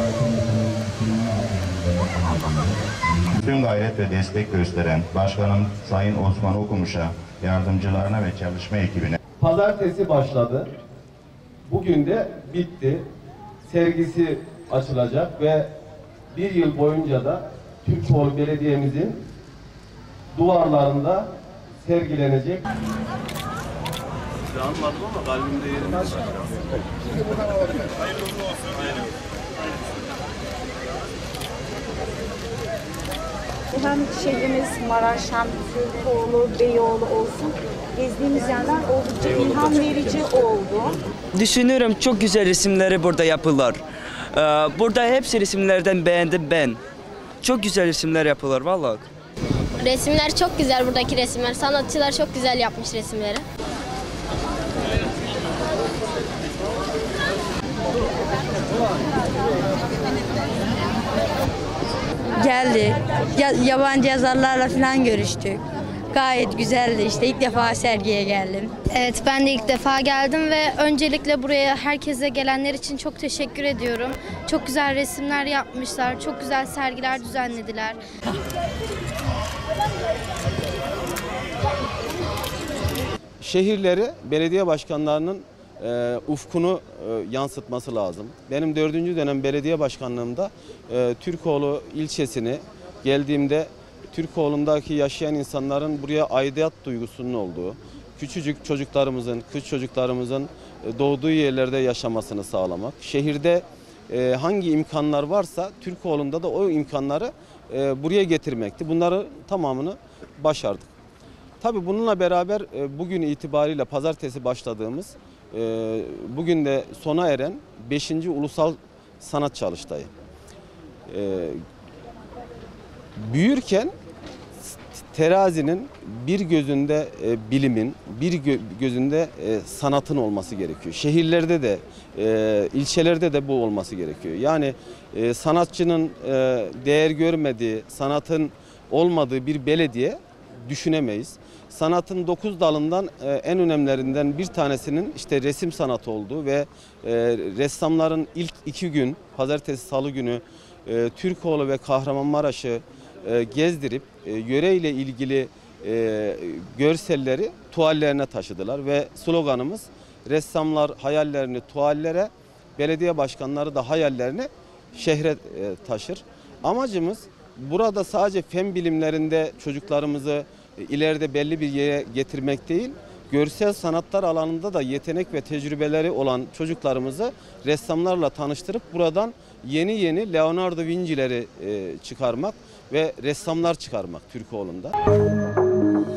Tüm gayret ve destek gösteren Başkanım Sayın Osman Okumuş'a, yardımcılarına ve çalışma ekibine. Pazartesi başladı. Bugün de bitti. Sergisi açılacak ve bir yıl boyunca da Türkoğlu Belediye'mizin duvarlarında sergilenecek. Anladım ama kalbimde yerim var. Hem şehrimiz Maraş hem Türkoğlu, Beyoğlu olsun. Gezdiğimiz yerler oldukça ilham verici oldu. Düşünüyorum çok güzel resimleri burada yapılır. Burada hepsi resimlerden beğendim ben. Çok güzel resimler yapılır vallahi. Resimler çok güzel, buradaki resimler. Sanatçılar çok güzel yapmış resimleri. Geldi. Yabancı yazarlarla falan görüştük. Gayet güzeldi işte. İlk defa sergiye geldim. Evet, ben de ilk defa geldim ve öncelikle buraya herkese gelenler için çok teşekkür ediyorum. Çok güzel resimler yapmışlar, çok güzel sergiler düzenlediler. Şehirleri belediye başkanlarının ufkunu yansıtması lazım. Benim 4. dönem belediye başkanlığımda Türkoğlu ilçesini geldiğimde Türkoğlu'ndaki yaşayan insanların buraya aidiyet duygusunun olduğu, küçücük çocuklarımızın, kız çocuklarımızın doğduğu yerlerde yaşamasını sağlamak. Şehirde hangi imkanlar varsa Türkoğlu'nda da o imkanları buraya getirmekti. Bunları tamamını başardık. Tabii bununla beraber bugün itibariyle pazartesi başladığımız, bugün de sona eren 5. Ulusal Sanat Çalıştayı. Büyürken terazinin bir gözünde bilimin, bir gözünde sanatın olması gerekiyor. Şehirlerde de, ilçelerde de bu olması gerekiyor. Yani sanatçının değer görmediği, sanatın olmadığı bir belediye düşünemeyiz. Sanatın 9 dalından en önemlilerinden bir tanesinin işte resim sanatı olduğu ve ressamların ilk 2 gün, pazartesi, salı günü Türkoğlu ve Kahramanmaraş'ı gezdirip yöreyle ilgili görselleri tuvallerine taşıdılar ve sloganımız ressamlar hayallerini tuvallere, belediye başkanları da hayallerini şehre taşır. Amacımız burada sadece fen bilimlerinde çocuklarımızı ileride belli bir yere getirmek değil, görsel sanatlar alanında da yetenek ve tecrübeleri olan çocuklarımızı ressamlarla tanıştırıp buradan yeni Leonardo Vinci'leri çıkarmak ve ressamlar çıkarmak Türkoğlu'nda.